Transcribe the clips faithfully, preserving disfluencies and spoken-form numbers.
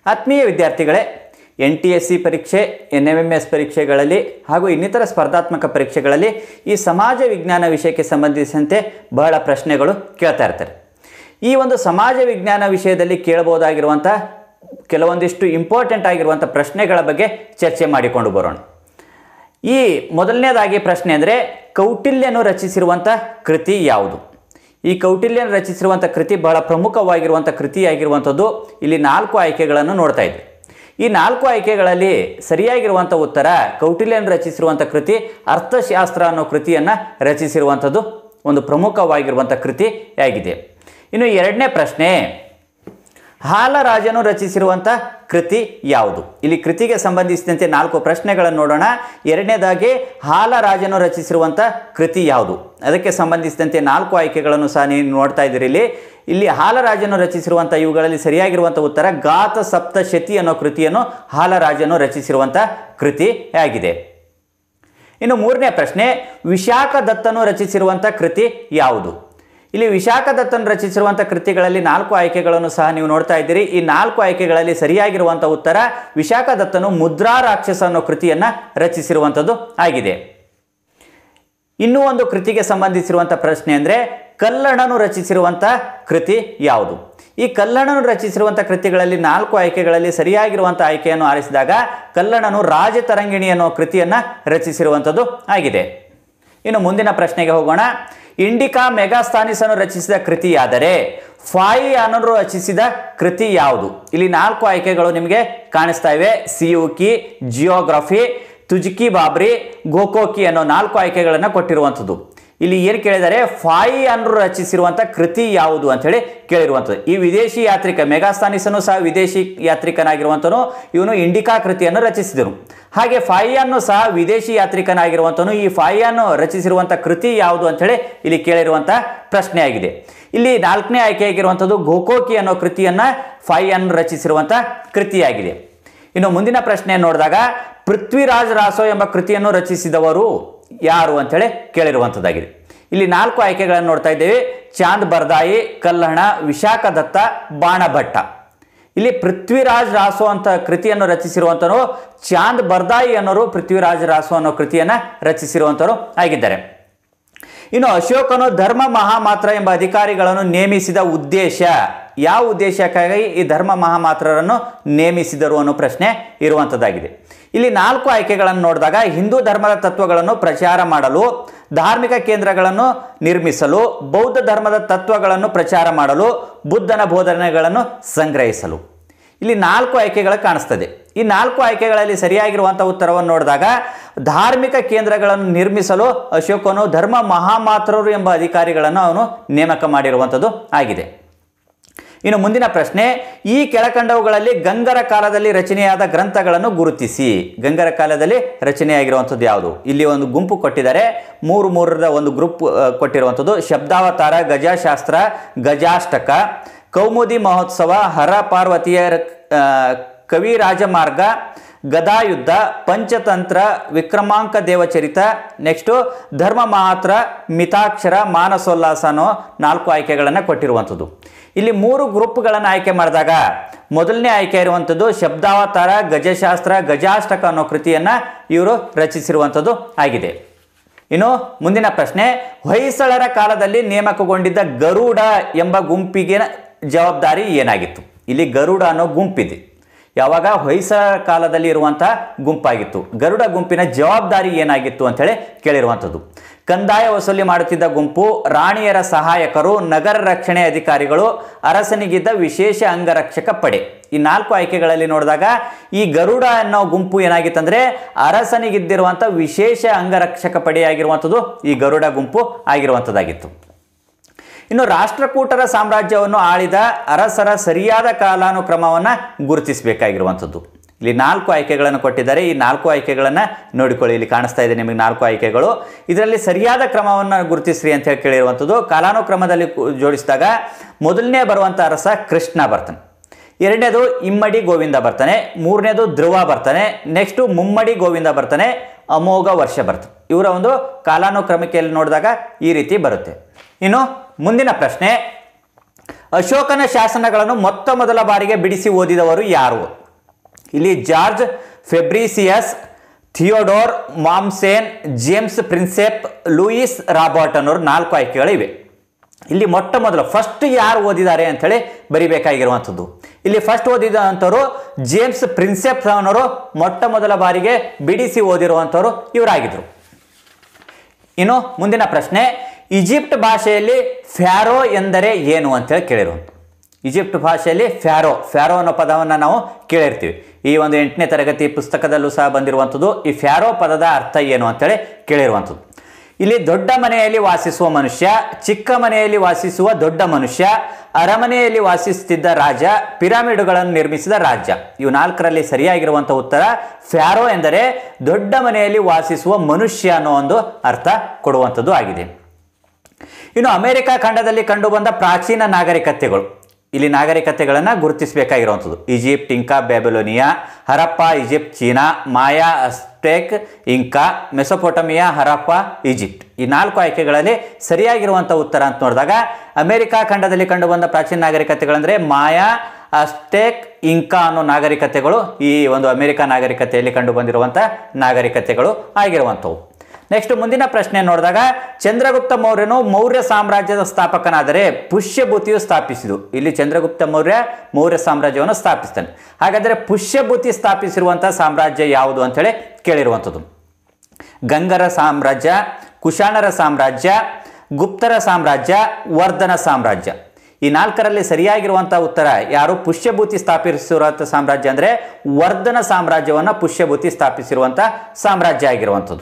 ಆತ್ಮೀಯ ವಿದ್ಯಾರ್ಥಿಗಳೇ, N T S C ಪರೀಕ್ಷೆ, ಎನ್ ಎಮ್ ಎಮ್ ಎಸ್ ಪರೀಕ್ಷೆಗಳಲ್ಲಿ ಹಾಗೂ ಇನ್ನಿತರ ಸ್ಪರ್ಧಾತ್ಮಕ ಪರೀಕ್ಷೆಗಳಲ್ಲಿ ಈ ಸಮಾಜ ವಿಜ್ಞಾನ ವಿಷಯಕ್ಕೆ ಸಂಬಂಧಿಸಿದಂತೆ ಬಹಳ ಪ್ರಶ್ನೆಗಳು ಕೇಳ್ತಾ ಇರ್ತಾರೆ. ಈ ಒಂದು ಸಮಾಜ ವಿಜ್ಞಾನ ವಿಷಯದಲ್ಲಿ ಕೇಳಬಹುದಾಗಿರುವಂಥ ಕೆಲವೊಂದಿಷ್ಟು ಇಂಪಾರ್ಟೆಂಟ್ ಆಗಿರುವಂಥ ಪ್ರಶ್ನೆಗಳ ಬಗ್ಗೆ ಚರ್ಚೆ ಮಾಡಿಕೊಂಡು ಬರೋಣ. ಈ ಮೊದಲನೇದಾಗಿ ಪ್ರಶ್ನೆ ಅಂದರೆ, ಕೌಟಿಲ್ಯನು ರಚಿಸಿರುವಂಥ ಕೃತಿ ಯಾವುದು? ಈ ಕೌಟಿಲ್ಯನು ರಚಿಸಿರುವಂಥ ಕೃತಿ ಬಹಳ ಪ್ರಮುಖವಾಗಿರುವಂಥ ಕೃತಿಯಾಗಿರುವಂಥದ್ದು. ಇಲ್ಲಿ ನಾಲ್ಕು ಆಯ್ಕೆಗಳನ್ನು ನೋಡ್ತಾ ಇದ್ವಿ. ಈ ನಾಲ್ಕು ಆಯ್ಕೆಗಳಲ್ಲಿ ಸರಿಯಾಗಿರುವಂಥ ಉತ್ತರ ಕೌಟಿಲ್ಯನು ರಚಿಸಿರುವಂಥ ಕೃತಿ ಅರ್ಥಶಾಸ್ತ್ರ ಅನ್ನೋ ಕೃತಿಯನ್ನು ರಚಿಸಿರುವಂಥದ್ದು ಒಂದು ಪ್ರಮುಖವಾಗಿರುವಂಥ ಕೃತಿಯಾಗಿದೆ. ಇನ್ನು ಎರಡನೇ ಪ್ರಶ್ನೆ, ಹಾಲರಾಜನು ರಚಿಸಿರುವಂಥ ಕೃತಿ ಯಾವುದು? ಇಲ್ಲಿ ಕೃತಿಗೆ ಸಂಬಂಧಿಸಿದಂತೆ ನಾಲ್ಕು ಪ್ರಶ್ನೆಗಳನ್ನು ನೋಡೋಣ. ಎರಡನೇದಾಗಿ ಹಾಲರಾಜನು ರಚಿಸಿರುವಂಥ ಕೃತಿ ಯಾವುದು? ಅದಕ್ಕೆ ಸಂಬಂಧಿಸಿದಂತೆ ನಾಲ್ಕು ಆಯ್ಕೆಗಳನ್ನು ಸಹ ನೀವು ನೋಡ್ತಾ ಇದ್ದೀರಿ. ಇಲ್ಲಿ ಇಲ್ಲಿ ಹಾಲರಾಜನು ರಚಿಸಿರುವಂಥ ಇವುಗಳಲ್ಲಿ ಸರಿಯಾಗಿರುವಂಥ ಉತ್ತರ ಗಾತ ಸಪ್ತಶತಿ ಅನ್ನೋ ಕೃತಿಯನ್ನು ಹಾಲರಾಜನು ರಚಿಸಿರುವಂಥ ಕೃತಿಯಾಗಿದೆ. ಇನ್ನು ಮೂರನೇ ಪ್ರಶ್ನೆ, ವಿಶಾಖದತ್ತನು ರಚಿಸಿರುವಂಥ ಕೃತಿ ಯಾವುದು? ಇಲ್ಲಿ ವಿಶಾಖದತ್ತನು ರಚಿಸಿರುವಂಥ ಕೃತಿಗಳಲ್ಲಿ ನಾಲ್ಕು ಆಯ್ಕೆಗಳನ್ನು ಸಹ ನೀವು ನೋಡ್ತಾ ಇದ್ದೀರಿ. ಈ ನಾಲ್ಕು ಆಯ್ಕೆಗಳಲ್ಲಿ ಸರಿಯಾಗಿರುವಂಥ ಉತ್ತರ ವಿಶಾಖದತ್ತನು ಮುದ್ರಾ ರಾಕ್ಷಸ ಅನ್ನೋ ಕೃತಿಯನ್ನು ರಚಿಸಿರುವಂಥದ್ದು ಆಗಿದೆ. ಇನ್ನೂ ಒಂದು ಕೃತಿಗೆ ಸಂಬಂಧಿಸಿರುವಂಥ ಪ್ರಶ್ನೆ ಅಂದರೆ, ಕಲ್ಲಣನು ರಚಿಸಿರುವಂಥ ಕೃತಿ ಯಾವುದು? ಈ ಕಲ್ಲಣನು ರಚಿಸಿರುವಂಥ ಕೃತಿಗಳಲ್ಲಿ ನಾಲ್ಕು ಆಯ್ಕೆಗಳಲ್ಲಿ ಸರಿಯಾಗಿರುವಂಥ ಆಯ್ಕೆಯನ್ನು ಆರಿಸಿದಾಗ ಕಲ್ಲಣನು ರಾಜತರಂಗಿಣಿ ಅನ್ನೋ ಕೃತಿಯನ್ನು ರಚಿಸಿರುವಂಥದ್ದು ಆಗಿದೆ. ಇನ್ನು ಮುಂದಿನ ಪ್ರಶ್ನೆಗೆ ಹೋಗೋಣ. ಇಂಡಿಕಾ ಮೆಗಾಸ್ಥಾನಿಸನು ರಚಿಸಿದ ಕೃತಿಯಾದರೆ ಫಾಯಿಯಾನರು ರಚಿಸಿದ ಕೃತಿ ಯಾವುದು? ಇಲ್ಲಿ ನಾಲ್ಕು ಆಯ್ಕೆಗಳು ನಿಮಗೆ ಕಾಣಿಸ್ತಾ ಇವೆ. ಸಿಯುಕಿ, ಜಿಯೋಗ್ರಫಿ, ತುಜ್ಕಿ ಬಾಬ್ರಿ, ಗೋಕೋಕಿ ಅನ್ನೋ ನಾಲ್ಕು ಆಯ್ಕೆಗಳನ್ನು ಕೊಟ್ಟಿರುವಂಥದ್ದು. ಇಲ್ಲಿ ಏನು ಕೇಳಿದರೆ, ಫಾಯಿಯಾನರು ರಚಿಸಿರುವಂಥ ಕೃತಿ ಯಾವುದು ಅಂಥೇಳಿ ಕೇಳಿರುವಂಥದ್ದು. ಈ ವಿದೇಶಿ ಯಾತ್ರಿಕ ಮೆಗಾಸ್ಥಾನಿಸನು ಸಹ ವಿದೇಶಿ ಯಾತ್ರಿಕನಾಗಿರುವಂಥನು. ಇವನು ಇಂಡಿಕಾ ಕೃತಿಯನ್ನು ರಚಿಸಿದನು. ಹಾಗೆ ಫಾಯಿಯಾನು ಸಹ ವಿದೇಶಿ ಯಾತ್ರಿಕನಾಗಿರುವಂಥನು. ಈ ಫಾಯಿಯಾನು ರಚಿಸಿರುವಂಥ ಕೃತಿ ಯಾವುದು ಅಂಥೇಳಿ ಇಲ್ಲಿ ಕೇಳಿರುವಂಥ ಪ್ರಶ್ನೆಯಾಗಿದೆ. ಇಲ್ಲಿ ನಾಲ್ಕನೇ ಆಯ್ಕೆಯಾಗಿರುವಂಥದ್ದು ಗೋಕೋಕಿ ಅನ್ನೋ ಕೃತಿಯನ್ನು ಫಾಯಿಯಾನ್ ರಚಿಸಿರುವಂಥ ಕೃತಿಯಾಗಿದೆ. ಇನ್ನು ಮುಂದಿನ ಪ್ರಶ್ನೆ ನೋಡಿದಾಗ, ಪೃಥ್ವಿರಾಜ್ ರಾಸೋ ಎಂಬ ಕೃತಿಯನ್ನು ರಚಿಸಿದವರು ಯಾರು ಅಂಥೇಳಿ ಕೇಳಿರುವಂಥದ್ದಾಗಿದೆ. ಇಲ್ಲಿ ನಾಲ್ಕು ಆಯ್ಕೆಗಳನ್ನು ನೋಡ್ತಾ ಇದ್ದೇವೆ. ಚಾಂದ್ ಬರ್ದಾಯಿ, ಕಲ್ಲಣ, ವಿಶಾಖದತ್ತ, ಬಾಣಭಟ್ಟ. ಇಲ್ಲಿ ಪೃಥ್ವಿರಾಜ್ ರಾಸೋ ಅಂತ ಕೃತಿಯನ್ನು ರಚಿಸಿರುವಂಥವರು ಚಾಂದ್ ಬರ್ದಾಯಿ ಅನ್ನೋರು ಪೃಥ್ವಿರಾಜ್ ರಾಸೋ ಅನ್ನೋ ಕೃತಿಯನ್ನು ರಚಿಸಿರುವಂಥವರು ಆಗಿದ್ದಾರೆ. ಇನ್ನು ಅಶೋಕನು ಧರ್ಮ ಮಹಾಮಾತ್ರ ಎಂಬ ಅಧಿಕಾರಿಗಳನ್ನು ನೇಮಿಸಿದ ಉದ್ದೇಶ, ಯಾವ ಉದ್ದೇಶಕ್ಕಾಗಿ ಈ ಧರ್ಮ ಮಹಾಮಾತ್ರರನ್ನು ನೇಮಿಸಿದರು ಅನ್ನೋ ಪ್ರಶ್ನೆ ಇರುವಂಥದ್ದಾಗಿದೆ. ಇಲ್ಲಿ ನಾಲ್ಕು ಆಯ್ಕೆಗಳನ್ನು ನೋಡಿದಾಗ ಹಿಂದೂ ಧರ್ಮದ ತತ್ವಗಳನ್ನು ಪ್ರಚಾರ ಮಾಡಲು, ಧಾರ್ಮಿಕ ಕೇಂದ್ರಗಳನ್ನು ನಿರ್ಮಿಸಲು, ಬೌದ್ಧ ಧರ್ಮದ ತತ್ವಗಳನ್ನು ಪ್ರಚಾರ ಮಾಡಲು, ಬುದ್ಧನ ಬೋಧನೆಗಳನ್ನು ಸಂಗ್ರಹಿಸಲು. ಇಲ್ಲಿ ನಾಲ್ಕು ಆಯ್ಕೆಗಳು ಕಾಣಿಸ್ತದೆ. ಈ ನಾಲ್ಕು ಆಯ್ಕೆಗಳಲ್ಲಿ ಸರಿಯಾಗಿರುವಂಥ ಉತ್ತರವನ್ನು ನೋಡಿದಾಗ ಧಾರ್ಮಿಕ ಕೇಂದ್ರಗಳನ್ನು ನಿರ್ಮಿಸಲು ಅಶೋಕನು ಧರ್ಮ ಮಹಾಮಾತ್ರರು ಎಂಬ ಅಧಿಕಾರಿಗಳನ್ನು ಅವನು ನೇಮಕ ಮಾಡಿರುವಂಥದ್ದು ಆಗಿದೆ. ಇನ್ನು ಮುಂದಿನ ಪ್ರಶ್ನೆ, ಈ ಕೆಳಕಂಡವುಗಳಲ್ಲಿ ಗಂಗರ ಕಾಲದಲ್ಲಿ ರಚನೆಯಾದ ಗ್ರಂಥಗಳನ್ನು ಗುರುತಿಸಿ. ಗಂಗರ ಕಾಲದಲ್ಲಿ ರಚನೆಯಾಗಿರುವಂಥದ್ದು ಯಾವುದು? ಇಲ್ಲಿ ಒಂದು ಗುಂಪು ಕೊಟ್ಟಿದ್ದಾರೆ. ಮೂರು ಮೂರರ ಒಂದು ಗ್ರೂಪ್ ಕೊಟ್ಟಿರುವಂಥದ್ದು. ಶಬ್ದಾವತಾರ, ಗಜಶಾಸ್ತ್ರ, ಗಜಾಷ್ಟಕ, ಕೌಮುದಿ ಮಹೋತ್ಸವ, ಹರ ಪಾರ್ವತಿಯ ಕವಿ ರಾಜಮಾರ್ಗ, ಗದಾಯುದ್ಧ, ಪಂಚತಂತ್ರ, ವಿಕ್ರಮಾಂಕ ದೇವಚರಿತ, ನೆಕ್ಸ್ಟು ಧರ್ಮ ಮಹಾತ್ರ, ಮಿತಾಕ್ಷರ, ಮಾನಸೋಲ್ಲಾಸ ಅನ್ನೋ ನಾಲ್ಕು ಆಯ್ಕೆಗಳನ್ನು ಕೊಟ್ಟಿರುವಂಥದ್ದು. ಇಲ್ಲಿ ಮೂರು ಗ್ರೂಪ್ಗಳನ್ನು ಆಯ್ಕೆ ಮಾಡಿದಾಗ ಮೊದಲನೇ ಆಯ್ಕೆ ಇರುವಂಥದ್ದು ಶಬ್ದಾವತಾರ, ಗಜಶಾಸ್ತ್ರ, ಗಜಾಷ್ಟಕ ಅನ್ನೋ ಕೃತಿಯನ್ನು ಇವರು ರಚಿಸಿರುವಂಥದ್ದು ಆಗಿದೆ. ಇನ್ನು ಮುಂದಿನ ಪ್ರಶ್ನೆ, ಹೊಯ್ಸಳರ ಕಾಲದಲ್ಲಿ ನೇಮಕಗೊಂಡಿದ್ದ ಗರುಡ ಎಂಬ ಗುಂಪಿಗೆ ಜವಾಬ್ದಾರಿ ಏನಾಗಿತ್ತು? ಇಲ್ಲಿ ಗರುಡ ಅನ್ನೋ ಗುಂಪಿದೆ. ಯಾವಾಗ? ಹೊಯ್ಸಳ ಕಾಲದಲ್ಲಿ ಇರುವಂಥ ಗುಂಪಾಗಿತ್ತು. ಗರುಡ ಗುಂಪಿನ ಜವಾಬ್ದಾರಿ ಏನಾಗಿತ್ತು ಅಂಥೇಳಿ ಕೇಳಿರುವಂಥದ್ದು. ಕಂದಾಯ ವಸೂಲಿ ಮಾಡುತ್ತಿದ್ದ ಗುಂಪು, ರಾಣಿಯರ ಸಹಾಯಕರು, ನಗರ ರಕ್ಷಣೆ ಅಧಿಕಾರಿಗಳು, ಅರಸನಿಗಿದ್ದ ವಿಶೇಷ ಅಂಗರಕ್ಷಕ ಪಡೆ. ಈ ನಾಲ್ಕು ಆಯ್ಕೆಗಳಲ್ಲಿ ನೋಡಿದಾಗ ಈ ಗರುಡ ಅನ್ನೋ ಗುಂಪು ಏನಾಗಿತ್ತಂದರೆ ಅರಸನಿಗಿದ್ದಿರುವಂಥ ವಿಶೇಷ ಅಂಗರಕ್ಷಕ ಪಡೆಯಾಗಿರುವಂಥದ್ದು ಈ ಗರುಡ ಗುಂಪು ಆಗಿರುವಂಥದ್ದಾಗಿತ್ತು. ಇನ್ನು ರಾಷ್ಟ್ರಕೂಟರ ಸಾಮ್ರಾಜ್ಯವನ್ನು ಆಳಿದ ಅರಸರ ಸರಿಯಾದ ಕಾಲಾನುಕ್ರಮವನ್ನು ಗುರುತಿಸಬೇಕಾಗಿರುವಂಥದ್ದು. ಇಲ್ಲಿ ನಾಲ್ಕು ಆಯ್ಕೆಗಳನ್ನು ಕೊಟ್ಟಿದ್ದಾರೆ. ಈ ನಾಲ್ಕು ಆಯ್ಕೆಗಳನ್ನು ನೋಡಿಕೊಳ್ಳಿ. ಇಲ್ಲಿ ಕಾಣಿಸ್ತಾ ಇದೆ ನಿಮಗೆ ನಾಲ್ಕು ಆಯ್ಕೆಗಳು. ಇದರಲ್ಲಿ ಸರಿಯಾದ ಕ್ರಮವನ್ನು ಗುರುತಿಸ್ರಿ ಅಂತ ಹೇಳಿ ಕೇಳಿರುವಂಥದ್ದು. ಕಾಲಾನುಕ್ರಮದಲ್ಲಿ ಜೋಡಿಸಿದಾಗ ಮೊದಲನೇ ಬರುವಂಥ ಅರಸ ಕೃಷ್ಣ ಬರ್ತಾನೆ, ಎರಡನೇದು ಇಮ್ಮಡಿ ಗೋವಿಂದ ಬರ್ತಾನೆ, ಮೂರನೇದು ಧ್ರುವ ಬರ್ತಾನೆ, ನೆಕ್ಸ್ಟು ಮುಮ್ಮಡಿ ಗೋವಿಂದ ಬರ್ತಾನೆ, ಅಮೋಘ ವರ್ಷ ಬರ್ತಾನೆ. ಇವರ ಒಂದು ಕಾಲಾನುಕ್ರಮಿಕೆಯಲ್ಲಿ ನೋಡಿದಾಗ ಈ ರೀತಿ ಬರುತ್ತೆ. ಇನ್ನು ಮುಂದಿನ ಪ್ರಶ್ನೆ, ಅಶೋಕನ ಶಾಸನಗಳನ್ನು ಮೊತ್ತ ಮೊದಲ ಬಾರಿಗೆ ಬಿಡಿಸಿ ಓದಿದವರು ಯಾರು? ಇಲ್ಲಿ George Fabricius, Theodor Mommsen, James Prinsep, Louis Robert ಅನ್ನೋರು ನಾಲ್ಕು ಆಯ್ಕೆಗಳಿವೆ. ಇಲ್ಲಿ ಮೊಟ್ಟ ಮೊದಲು ಫಸ್ಟ್ ಯಾರು ಓದಿದ್ದಾರೆ ಅಂಥೇಳಿ ಬರಿಬೇಕಾಗಿರುವಂಥದ್ದು. ಇಲ್ಲಿ ಫಸ್ಟ್ ಓದಿದಂಥವ್ರು ಜೇಮ್ಸ್ ಪ್ರಿನ್ಸೆಪ್ ಅನ್ನೋರು ಮೊಟ್ಟ ಮೊದಲ ಬಾರಿಗೆ ಬಿಡಿಸಿ ಓದಿರುವಂಥವ್ರು ಇವರಾಗಿದ್ದರು. ಇನ್ನು ಮುಂದಿನ ಪ್ರಶ್ನೆ, ಈಜಿಪ್ಟ್ ಭಾಷೆಯಲ್ಲಿ ಫ್ಯಾರೋ ಎಂದರೆ ಏನು ಅಂತೇಳಿ ಕೇಳಿರುವಂಥ. ಈಜಿಪ್ಟ್ ಭಾಷೆಯಲ್ಲಿ ಫ್ಯಾರೋ ಫ್ಯಾರೋ ಅನ್ನೋ ಪದವನ್ನು ನಾವು ಕೇಳಿರ್ತೀವಿ. ಈ ಒಂದು ಎಂಟನೇ ತರಗತಿ ಪುಸ್ತಕದಲ್ಲೂ ಸಹ ಬಂದಿರುವಂಥದ್ದು. ಈ ಫ್ಯಾರೋ ಪದದ ಅರ್ಥ ಏನು ಅಂತೇಳಿ ಕೇಳಿರುವಂಥದ್ದು. ಇಲ್ಲಿ ದೊಡ್ಡ ಮನೆಯಲ್ಲಿ ವಾಸಿಸುವ ಮನುಷ್ಯ, ಚಿಕ್ಕ ಮನೆಯಲ್ಲಿ ವಾಸಿಸುವ ದೊಡ್ಡ ಮನುಷ್ಯ, ಅರಮನೆಯಲ್ಲಿ ವಾಸಿಸುತ್ತಿದ್ದ ರಾಜ, ಪಿರಮಿಡ್ಗಳನ್ನು ನಿರ್ಮಿಸಿದ ರಾಜ್ಯ. ಇವು ನಾಲ್ಕರಲ್ಲಿ ಸರಿಯಾಗಿರುವಂಥ ಉತ್ತರ ಫ್ಯಾರೋ ಎಂದರೆ ದೊಡ್ಡ ಮನೆಯಲ್ಲಿ ವಾಸಿಸುವ ಮನುಷ್ಯ ಅನ್ನೋ ಒಂದು ಅರ್ಥ ಕೊಡುವಂಥದ್ದು ಆಗಿದೆ. ಇನ್ನು ಅಮೆರಿಕ ಖಂಡದಲ್ಲಿ ಕಂಡುಬಂದ ಪ್ರಾಚೀನ ನಾಗರಿಕತೆಗಳು, ಇಲ್ಲಿ ನಾಗರಿಕತೆಗಳನ್ನು ಗುರುತಿಸಬೇಕಾಗಿರುವಂಥದ್ದು. Egypt, Inca, Babylonia, Harappa, Egypt, China, Maya, Aztec, Inca, Mesopotamia, Harappa, Egypt. ಈ ನಾಲ್ಕು ಆಯ್ಕೆಗಳಲ್ಲಿ ಸರಿಯಾಗಿರುವಂಥ ಉತ್ತರ ಅಂತ ನೋಡಿದಾಗ ಅಮೆರಿಕ ಖಂಡದಲ್ಲಿ ಕಂಡುಬಂದ ಪ್ರಾಚೀನ ನಾಗರಿಕತೆಗಳಂದರೆ ಮಾಯಾ, ಅಸ್ಟೆಕ್, ಇಂಕಾ ಅನ್ನೋ ನಾಗರಿಕತೆಗಳು ಈ ಒಂದು ಅಮೆರಿಕ ನಾಗರಿಕತೆಯಲ್ಲಿ ಕಂಡು ಬಂದಿರುವಂಥ ನಾಗರಿಕತೆಗಳು ಆಗಿರುವಂಥವು. ನೆಕ್ಸ್ಟ್ ಮುಂದಿನ ಪ್ರಶ್ನೆ ನೋಡಿದಾಗ, ಚಂದ್ರಗುಪ್ತ ಮೌರ್ಯನು ಮೌರ್ಯ ಸಾಮ್ರಾಜ್ಯದ ಸ್ಥಾಪಕನಾದರೆ ಪುಷ್ಯಭೂತಿಯು ಸ್ಥಾಪಿಸಿದು. ಇಲ್ಲಿ ಚಂದ್ರಗುಪ್ತ ಮೌರ್ಯ ಮೌರ್ಯ ಸಾಮ್ರಾಜ್ಯವನ್ನು ಸ್ಥಾಪಿಸ್ತಾನೆ. ಹಾಗಾದರೆ ಪುಷ್ಯಭೂತಿ ಸ್ಥಾಪಿಸಿರುವಂಥ ಸಾಮ್ರಾಜ್ಯ ಯಾವುದು ಅಂತೇಳಿ ಕೇಳಿರುವಂಥದ್ದು. ಗಂಗರ ಸಾಮ್ರಾಜ್ಯ, ಕುಶಾಣರ ಸಾಮ್ರಾಜ್ಯ, ಗುಪ್ತರ ಸಾಮ್ರಾಜ್ಯ, ವರ್ಧನ ಸಾಮ್ರಾಜ್ಯ. ಈ ನಾಲ್ಕರಲ್ಲಿ ಸರಿಯಾಗಿರುವಂಥ ಉತ್ತರ ಯಾರು? ಪುಷ್ಯಭೂತಿ ಸ್ಥಾಪಿಸಿರುವಂಥ ಸಾಮ್ರಾಜ್ಯ ಅಂದರೆ ವರ್ಧನ ಸಾಮ್ರಾಜ್ಯವನ್ನು ಪುಷ್ಯಭೂತಿ ಸ್ಥಾಪಿಸಿರುವಂಥ ಸಾಮ್ರಾಜ್ಯ ಆಗಿರುವಂಥದ್ದು.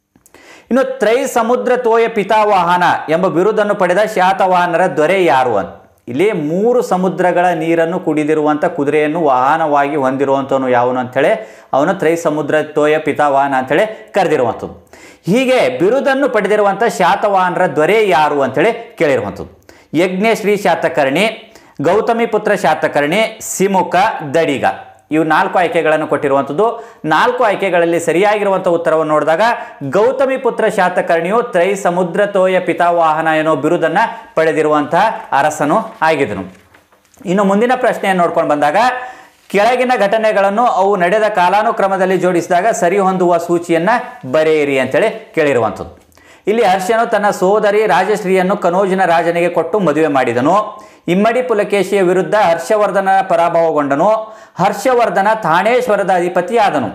ಇನ್ನು ತ್ರೈ ಸಮುದ್ರ ತೋಯ ಪಿತಾವಾಹನ ಎಂಬ ಬಿರುದನ್ನು ಪಡೆದ ಶಾತವಾಹನರ ದೊರೆ ಯಾರು ಅಂತ. ಇಲ್ಲಿ ಮೂರು ಸಮುದ್ರಗಳ ನೀರನ್ನು ಕುಡಿದಿರುವಂಥ ಕುದುರೆಯನ್ನು ವಾಹನವಾಗಿ ಹೊಂದಿರುವಂಥವನು ಯಾವನು ಅಂಥೇಳಿ ಅವನು ತ್ರೈ ಸಮುದ್ರ ತೋಯ ಪಿತಾವಾಹನ ಅಂಥೇಳಿ ಕರೆದಿರುವಂಥದ್ದು. ಹೀಗೆ ಬಿರುದನ್ನು ಪಡೆದಿರುವಂಥ ಶಾತವಾಹನರ ದೊರೆ ಯಾರು ಅಂಥೇಳಿ ಕೇಳಿರುವಂಥದ್ದು. ಯಜ್ಞಶ್ರೀ ಶಾತಕರ್ಣಿ, ಗೌತಮಿ ಪುತ್ರ ಶಾತಕರ್ಣಿ, ಸಿಮುಖ, ದಡಿಗ. ಇವು ನಾಲ್ಕು ಆಯ್ಕೆಗಳನ್ನು ಕೊಟ್ಟಿರುವಂಥದ್ದು. ನಾಲ್ಕು ಆಯ್ಕೆಗಳಲ್ಲಿ ಸರಿಯಾಗಿರುವಂಥ ಉತ್ತರವನ್ನು ನೋಡಿದಾಗ ಗೌತಮಿ ಪುತ್ರ ಶಾತಕರ್ಣಿಯು ತ್ರೈ ಸಮುದ್ರ ತೋಯ ಪಿತಾವಾಹನ ಎನ್ನುವ ಬಿರುದನ್ನು ಪಡೆದಿರುವಂತಹ ಅರಸನು ಆಗಿದ್ದನು. ಇನ್ನು ಮುಂದಿನ ಪ್ರಶ್ನೆಯನ್ನು ನೋಡ್ಕೊಂಡು ಬಂದಾಗ, ಕೆಳಗಿನ ಘಟನೆಗಳನ್ನು ಅವು ನಡೆದ ಕಾಲಾನುಕ್ರಮದಲ್ಲಿ ಜೋಡಿಸಿದಾಗ ಸರಿ ಹೊಂದುವ ಸೂಚಿಯನ್ನು ಬರೆಯಿರಿ ಅಂತೇಳಿ ಕೇಳಿರುವಂಥದ್ದು. ಇಲ್ಲಿ ಹರ್ಷನು ತನ್ನ ಸೋದರಿ ರಾಜಶ್ರೀಯನ್ನು ಕನೋಜಿನ ರಾಜನಿಗೆ ಕೊಟ್ಟು ಮದುವೆ ಮಾಡಿದನು. ಇಮ್ಮಡಿ ಪುಲಕೇಶಿಯ ವಿರುದ್ಧ ಹರ್ಷವರ್ಧನ ಪರಾಭವಗೊಂಡನು. ಹರ್ಷವರ್ಧನ ಥಾಣೇಶ್ವರದ ಅಧಿಪತಿಯಾದನು.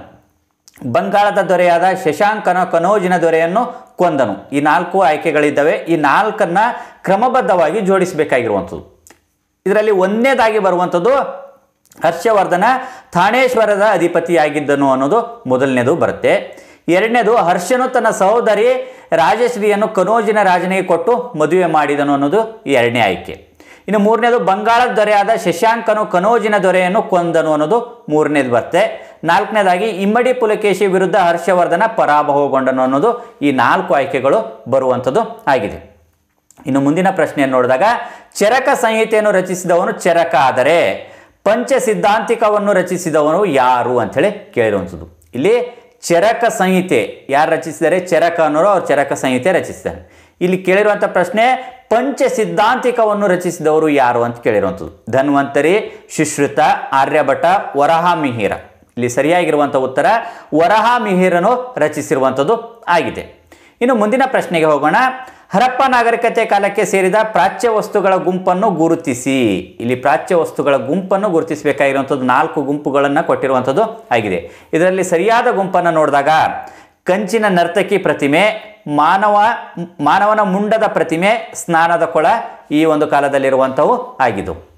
ಬಂಗಾಳದ ದೊರೆಯಾದ ಶಶಾಂಕನ ಕನೋಜಿನ ದೊರೆಯನ್ನು ಕೊಂದನು. ಈ ನಾಲ್ಕು ಆಯ್ಕೆಗಳಿದ್ದಾವೆ. ಈ ನಾಲ್ಕನ್ನ ಕ್ರಮಬದ್ಧವಾಗಿ ಜೋಡಿಸಬೇಕಾಗಿರುವಂಥದ್ದು. ಇದರಲ್ಲಿ ಒಂದನೇದಾಗಿ ಬರುವಂಥದ್ದು ಹರ್ಷವರ್ಧನ ಥಾಣೇಶ್ವರದ ಅಧಿಪತಿಯಾಗಿದ್ದನು ಅನ್ನೋದು ಮೊದಲನೇದು ಬರುತ್ತೆ. ಎರಡನೇದು ಹರ್ಷನು ತನ್ನ ಸಹೋದರಿ ರಾಜಶ್ರೀಯನ್ನು ಕನೋಜಿನ ರಾಜನಿಗೆ ಕೊಟ್ಟು ಮದುವೆ ಮಾಡಿದನು ಅನ್ನೋದು ಎರಡನೇ ಆಯ್ಕೆ. ಇನ್ನು ಮೂರನೇದು ಬಂಗಾಳದ ದೊರೆಯಾದ ಶಶಾಂಕನು ಕನೋಜಿನ ದೊರೆಯನ್ನು ಕೊಂದನು ಅನ್ನೋದು ಮೂರನೇದು ಬರುತ್ತೆ. ನಾಲ್ಕನೇದಾಗಿ ಇಮ್ಮಡಿ ಪುಲಕೇಶಿ ವಿರುದ್ಧ ಹರ್ಷವರ್ಧನ ಪರಾಭವಗೊಂಡನು ಅನ್ನೋದು ಈ ನಾಲ್ಕು ಆಯ್ಕೆಗಳು ಬರುವಂಥದ್ದು ಆಗಿದೆ. ಇನ್ನು ಮುಂದಿನ ಪ್ರಶ್ನೆಯನ್ನು ನೋಡಿದಾಗ, ಚರಕ ಸಂಹಿತೆಯನ್ನು ರಚಿಸಿದವನು ಚರಕ ಆದರೆ ಪಂಚ ಸಿದ್ಧಾಂತಿಕವನ್ನು ರಚಿಸಿದವನು ಯಾರು ಅಂಥೇಳಿ ಕೇಳಿರುವಂಥದ್ದು. ಇಲ್ಲಿ ಚರಕ ಸಂಹಿತೆ ಯಾರು ರಚಿಸಿದ್ದಾರೆ? ಚರಕ ಅನ್ನೋರು ಅವ್ರು ಚರಕ ಸಂಹಿತೆ ರಚಿಸಿದ್ದಾರೆ. ಇಲ್ಲಿ ಕೇಳಿರುವಂಥ ಪ್ರಶ್ನೆ ಪಂಚ ಸಿದ್ಧಾಂತಿಕವನ್ನು ರಚಿಸಿದವರು ಯಾರು ಅಂತ ಕೇಳಿರುವಂಥದ್ದು. ಧನ್ವಂತರಿ, ಸುಶ್ರುತ, ಆರ್ಯಭಟ, ವರಹಾಮಿಹಿರ. ಇಲ್ಲಿ ಸರಿಯಾಗಿರುವಂಥ ಉತ್ತರ ವರಹಾಮಿಹಿರನು ರಚಿಸಿರುವಂಥದ್ದು ಆಗಿದೆ. ಇನ್ನು ಮುಂದಿನ ಪ್ರಶ್ನೆಗೆ ಹೋಗೋಣ. ಹರಪ್ಪ ನಾಗರಿಕತೆ ಕಾಲಕ್ಕೆ ಸೇರಿದ ಪ್ರಾಚ್ಯ ವಸ್ತುಗಳ ಗುಂಪನ್ನು ಗುರುತಿಸಿ. ಇಲ್ಲಿ ಪ್ರಾಚ್ಯ ವಸ್ತುಗಳ ಗುಂಪನ್ನು ಗುರುತಿಸಬೇಕಾಗಿರುವಂಥದ್ದು ನಾಲ್ಕು ಗುಂಪುಗಳನ್ನು ಕೊಟ್ಟಿರುವಂಥದ್ದು ಆಗಿದೆ. ಇದರಲ್ಲಿ ಸರಿಯಾದ ಗುಂಪನ್ನು ನೋಡಿದಾಗ ಕಂಚಿನ ನರ್ತಕಿ ಪ್ರತಿಮೆ, ಮಾನವ ಮಾನವನ ಮುಂಡದ ಪ್ರತಿಮೆ, ಸ್ನಾನದ ಕೊಳ ಈ ಒಂದು ಕಾಲದಲ್ಲಿರುವಂಥವು ಆಗಿದ್ದು.